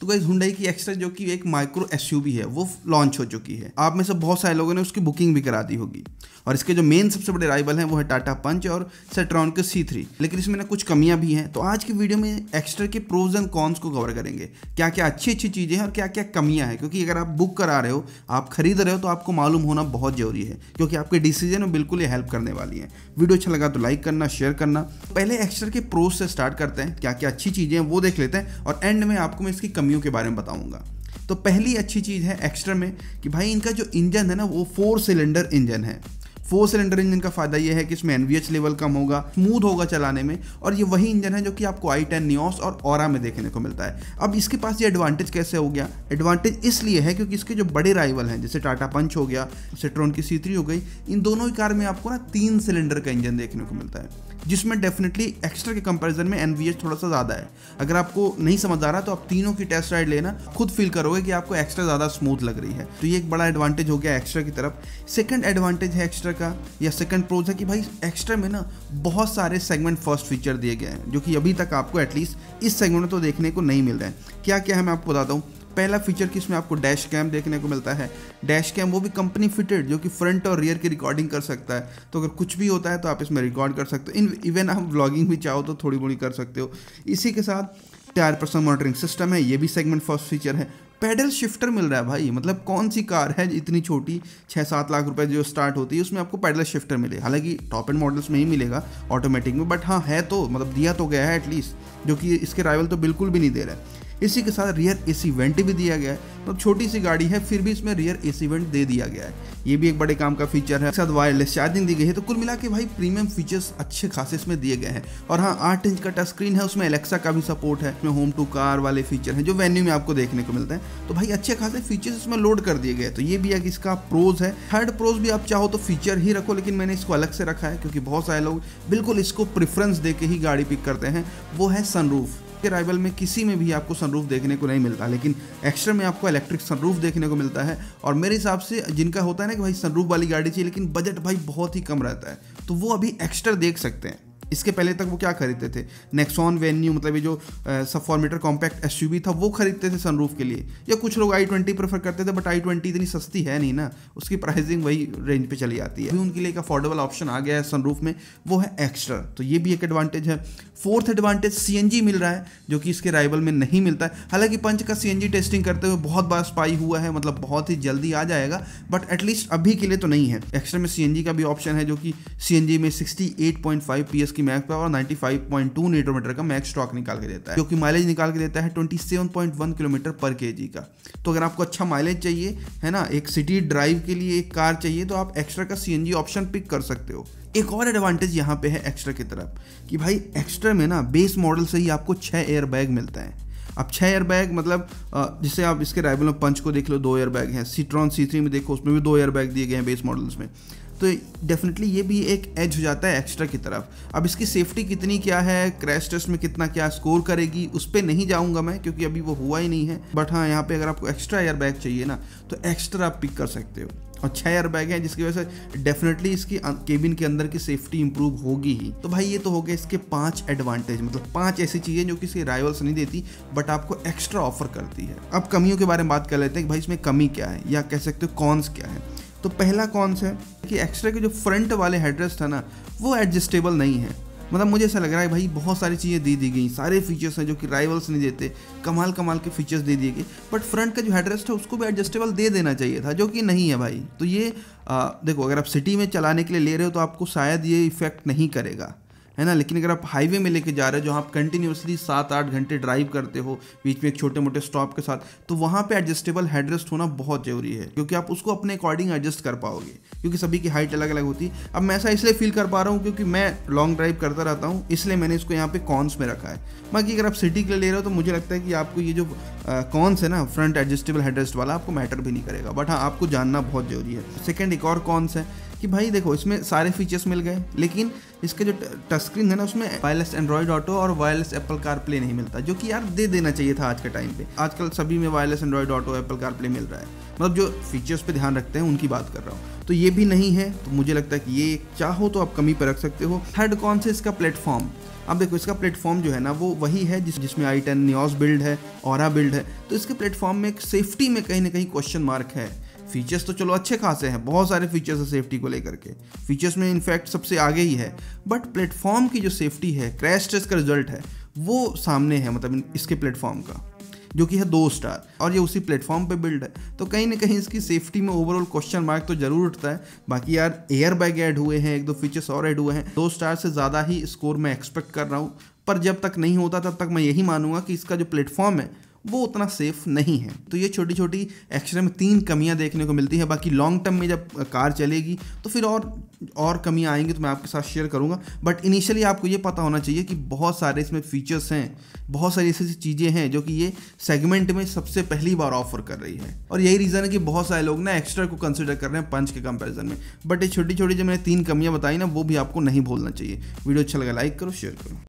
तो guys Hyundai की extra जो कि एक माइक्रो एसयूवी है वो लॉन्च हो चुकी है। आप में से बहुत सारे लोगों ने उसकी बुकिंग भी करा दी होगी। और इसके जो मेन सबसे बड़े राइवल हैं वो है टाटा पंच और सेट्रॉन के C3, लेकिन इसमें ना कुछ कमियां भी हैं। तो आज की वीडियो में एक्स्ट्रा के प्रोज एंड कॉन्स को कवर करेंगे, क्या क्या अच्छी अच्छी चीज़ें हैं और क्या क्या कमियां हैं। क्योंकि अगर आप बुक करा रहे हो, आप खरीद रहे हो, तो आपको मालूम होना बहुत जरूरी है, क्योंकि आपके डिसीजन में बिल्कुल ये हेल्प करने वाली है। वीडियो अच्छा लगा तो लाइक करना, शेयर करना। पहले एक्स्ट्रा के प्रोज से स्टार्ट करते हैं, क्या क्या अच्छी चीज़ें हैं वो देख लेते हैं और एंड में आपको मैं इसकी कमियों के बारे में बताऊंगा। तो पहली अच्छी चीज़ है एक्स्ट्रा में कि भाई इनका जो इंजन है ना वो 4 सिलेंडर इंजन है। 4 सिलेंडर इंजन का फायदा ये है कि इसमें NVH लेवल कम होगा, स्मूथ होगा चलाने में, और ये वही इंजन है जो कि आपको i10 नियोस और ऑरा में देखने को मिलता है। अब इसके पास ये एडवांटेज कैसे हो गया? एडवांटेज इसलिए है क्योंकि इसके जो बड़े राइवल हैं जैसे टाटा पंच हो गया, सेट्रॉन की C3 हो गई, इन दोनों ही कार में आपको ना 3 सिलेंडर का इंजन देखने को मिलता है, जिसमें डेफिनेटली एक्स्ट्रा के कंपैरिजन में NVH थोड़ा सा ज़्यादा है। अगर आपको नहीं समझ आ रहा तो आप तीनों की टेस्ट राइड लेना, खुद फील करोगे कि आपको एक्स्ट्रा ज़्यादा स्मूथ लग रही है। तो ये एक बड़ा एडवांटेज हो गया एक्स्ट्रा की तरफ। सेकंड एडवांटेज है एक्स्ट्रा का, या सेकंड प्रोज है कि भाई एक्स्ट्रा में ना बहुत सारे सेगमेंट फर्स्ट फीचर दिए गए हैं, जो कि अभी तक आपको एटलीस्ट इस सेगमेंट में तो देखने को नहीं मिल रहे हैं। क्या क्या है मैं आपको बताता हूँ। पहला फीचर कि इसमें आपको डैश कैम देखने को मिलता है। डैश कैम वो भी कंपनी फिटेड, जो कि फ्रंट और रियर की रिकॉर्डिंग कर सकता है। तो अगर कुछ भी होता है तो आप इसमें रिकॉर्ड कर सकते हो। इवन आप व्लॉगिंग भी चाहो तो थोड़ी मोड़ी कर सकते हो। इसी के साथ टायर प्रेशर मॉनिटरिंग सिस्टम है, ये भी सेगमेंट फर्स्ट फीचर है। पेडल शिफ्टर मिल रहा है भाई, मतलब कौन सी कार है इतनी छोटी 6-7 लाख रुपए जो स्टार्ट होती है उसमें आपको पेडल शिफ्टर मिले। हालांकि टॉप एंड मॉडल्स में ही मिलेगा ऑटोमेटिक में, बट हाँ है तो, मतलब दिया तो गया है एटलीस्ट, जो कि इसके राइवल तो बिल्कुल भी नहीं दे रहा है। इसी के साथ रियर AC वेंट भी दिया गया है। तो छोटी सी गाड़ी है फिर भी इसमें रियर AC वेंट दे दिया गया है, ये भी एक बड़े काम का फीचर है। साथ वायरलेस चार्जिंग दी गई है। तो कुल मिला के भाई प्रीमियम फीचर्स अच्छे खासे इसमें दिए गए हैं। और हाँ 8 इंच का टच स्क्रीन है, उसमें एलेक्सा का भी सपोर्ट है, उसमें होम टू कार वाले फीचर हैं जो वेन्यू में आपको देखने को मिलते हैं। तो भाई अच्छे खासे फीचर्स इसमें लोड कर दिए गए। तो ये भी एक इसका प्रोज है। थर्ड प्रोज भी आप चाहो तो फीचर ही रखो, लेकिन मैंने इसको अलग से रखा है क्योंकि बहुत सारे लोग बिल्कुल इसको प्रेफरेंस दे के ही गाड़ी पिक करते हैं। वो है सनरूफ। के राइवल में किसी में भी आपको सनरूफ देखने को नहीं मिलता, लेकिन एक्स्ट्रा में आपको इलेक्ट्रिक सनरूफ देखने को मिलता है। और मेरे हिसाब से जिनका होता है ना कि भाई सनरूफ वाली गाड़ी चाहिए लेकिन बजट भाई बहुत ही कम रहता है, तो वो अभी एक्स्ट्रा देख सकते हैं। इसके पहले तक वो क्या खरीदते थे, नेक्सॉन वेन्यू, मतलब ये जो सब 4 मीटर कॉम्पैक्ट SUV था वो खरीदते थे सनरूफ के लिए, या कुछ लोग i20 प्रेफर करते थे। बट i20 इतनी सस्ती है नहीं ना, उसकी प्राइसिंग वही रेंज पे चली आती है। अभी उनके लिए एक अफोर्डेबल ऑप्शन आ गया है सनरूफ में, वो है एक्स्ट्रा। तो ये भी एक एडवांटेज है। फोर्थ एडवांटेज CNG मिल रहा है, जो कि इसके राइवल में नहीं मिलता है। हालांकि पंच का CNG टेस्टिंग करते हुए बहुत बार स्पाई हुआ है, मतलब बहुत ही जल्दी आ जाएगा, बट एटलीस्ट अभी के लिए तो नहीं है। एक्स्ट्रा में CNG का भी ऑप्शन है, जो कि CNG में 68.5 PS की मैक्स पावर और 95.2 न्यूटन का मैक्स टॉर्क निकाल के देता है, जो कि माइलेज निकाल के देता है 27.1 किलोमीटर पर kg का। तो अगर आपको अच्छा माइलेज चाहिए है ना, एक सिटी ड्राइव के लिए एक कार चाहिए, तो आप एक्स्ट्रा का CNG ऑप्शन पिक कर सकते हो। एक और एडवांटेज यहाँ पे है एक्स्ट्रा की तरफ कि भाई एक्स्ट्रा में ना बेस मॉडल से ही आपको 6 एयर बैग मिलता है। अब 6 एयर बैग मतलब जिससे आप इसके राइवल में पंच को देख लो 2 एयर बैग हैं, सेट्रॉन C3 में देखो उसमें भी 2 एयर बैग दिए गए हैं बेस मॉडल्स में। तो डेफिनेटली ये भी एक एज हो जाता है एक्स्ट्रा की तरफ। अब इसकी सेफ्टी कितनी क्या है, क्रैश टेस्ट में कितना क्या स्कोर करेगी, उस पर नहीं जाऊंगा मैं क्योंकि अभी वो हुआ ही नहीं है। बट हाँ यहाँ पे अगर आपको एक्स्ट्रा एयर बैग चाहिए ना तो एक्स्ट्रा आप पिक कर सकते हो। और 6 एयर बैग है, जिसकी वजह से डेफिनेटली इसकी केबिन के अंदर की सेफ्टी इंप्रूव होगी ही। तो भाई ये तो हो गए इसके 5 एडवांटेज, मतलब 5 ऐसी चीज़ें जो कि इसके राइवल्स नहीं देती बट आपको एक्स्ट्रा ऑफर करती है। अब कमियों के बारे में बात कर लेते हैं कि भाई इसमें कमी क्या है, या कह सकते हो कॉन्स क्या है। तो पहला कॉन्स है कि एक्स्ट्रा के जो फ्रंट वाले हेडरेस्ट है ना वो एडजस्टेबल नहीं है। मतलब मुझे ऐसा लग रहा है भाई बहुत सारी चीज़ें दी गई, सारे फीचर्स हैं जो कि राइवल्स नहीं देते, कमाल कमाल के फीचर्स दे दिए गए, बट फ्रंट का जो हेडरेस्ट है उसको भी एडजस्टेबल दे देना चाहिए था, जो कि नहीं है भाई। तो ये देखो अगर आप सिटी में चलाने के लिए ले रहे हो तो आपको शायद ये इफेक्ट नहीं करेगा, है ना, लेकिन अगर आप हाईवे में लेके जा रहे हो, जो आप कंटिन्यूसली 7-8 घंटे ड्राइव करते हो बीच में एक छोटे मोटे स्टॉप के साथ, तो वहाँ पे एडजस्टेबल हेडरेस्ट होना बहुत ज़रूरी है, क्योंकि आप उसको अपने अकॉर्डिंग एडजस्ट कर पाओगे, क्योंकि सभी की हाइट अलग अलग होती है। अब मैं ऐसा इसलिए फील कर पा रहा हूँ क्योंकि मैं लॉन्ग ड्राइव करता रहता हूँ, इसलिए मैंने इसको यहाँ पे कॉन्स में रखा है। बाकी अगर आप सिटी के लिए ले रहे हो तो मुझे लगता है कि आपको ये जो कॉन्स है ना फ्रंट एडजस्टेबल हेडरेस्ट वाला, आपको मैटर भी नहीं करेगा, बट हाँ आपको जानना बहुत ज़रूरी है। सेकेंड एक और कॉन्स है कि भाई देखो इसमें सारे फीचर्स मिल गए, लेकिन इसका जो टच स्क्रीन है ना उसमें वायरलेस एंड्रॉइड ऑटो और वायरलेस एप्पल कारप्ले नहीं मिलता, जो कि यार दे देना चाहिए था आज के टाइम पे। आजकल सभी में wireless Android Auto Apple CarPlay मिल रहा है, मतलब जो फीचर्स पे ध्यान रखते हैं उनकी बात कर रहा हूँ। तो ये भी नहीं है, तो मुझे लगता है कि ये चाहो तो आप कमी पर रख सकते हो। थर्ड कौन से इसका प्लेटफॉर्म, अब देखो इसका प्लेटफॉर्म जो है ना वो वही है जिसमें i10 नियोस बिल्ड है, ऑरा बिल्ड है। तो इसके प्लेटफॉर्म में एक सेफ्टी में कहीं ना कहीं क्वेश्चन मार्क है। फीचर्स तो चलो अच्छे खासे हैं, बहुत सारे फीचर्स है सेफ्टी को लेकर के, फीचर्स में इनफैक्ट सबसे आगे ही है, बट प्लेटफॉर्म की जो सेफ्टी है, क्रैश टेस्ट का रिजल्ट है वो सामने है, मतलब इसके प्लेटफॉर्म का, जो कि है 2 स्टार, और ये उसी प्लेटफॉर्म पे बिल्ड है। तो कहीं ना कहीं इसकी सेफ्टी में ओवरऑल क्वेश्चन मार्क तो जरूर उठता है। बाकी यार एयर बैग ऐड हुए हैं, 1-2 फीचर्स और ऐड हुए हैं, 2 स्टार से ज़्यादा ही स्कोर मैं एक्सपेक्ट कर रहा हूँ। पर जब तक नहीं होता तब तक मैं यही मानूंगा कि इसका जो प्लेटफॉर्म है वो उतना सेफ नहीं है। तो ये छोटी छोटी एक्चुअली में 3 कमियां देखने को मिलती है। बाकी लॉन्ग टर्म में जब कार चलेगी तो फिर और कमियां आएंगी तो मैं आपके साथ शेयर करूंगा। बट इनिशियली आपको ये पता होना चाहिए कि बहुत सारे इसमें फीचर्स हैं, बहुत सारी ऐसी चीज़ें हैं जो कि ये सेगमेंट में सबसे पहली बार ऑफर कर रही है। और यही रीज़न है कि बहुत सारे लोग ना एक्स्ट्रा को कंसिडर कर रहे हैं पंच के कंपैरिजन में। बट ये छोटी छोटी जो मैंने 3 कमियां बताई ना वो भी आपको नहीं भूलना चाहिए। वीडियो अच्छा लगा लाइक करो, शेयर करो।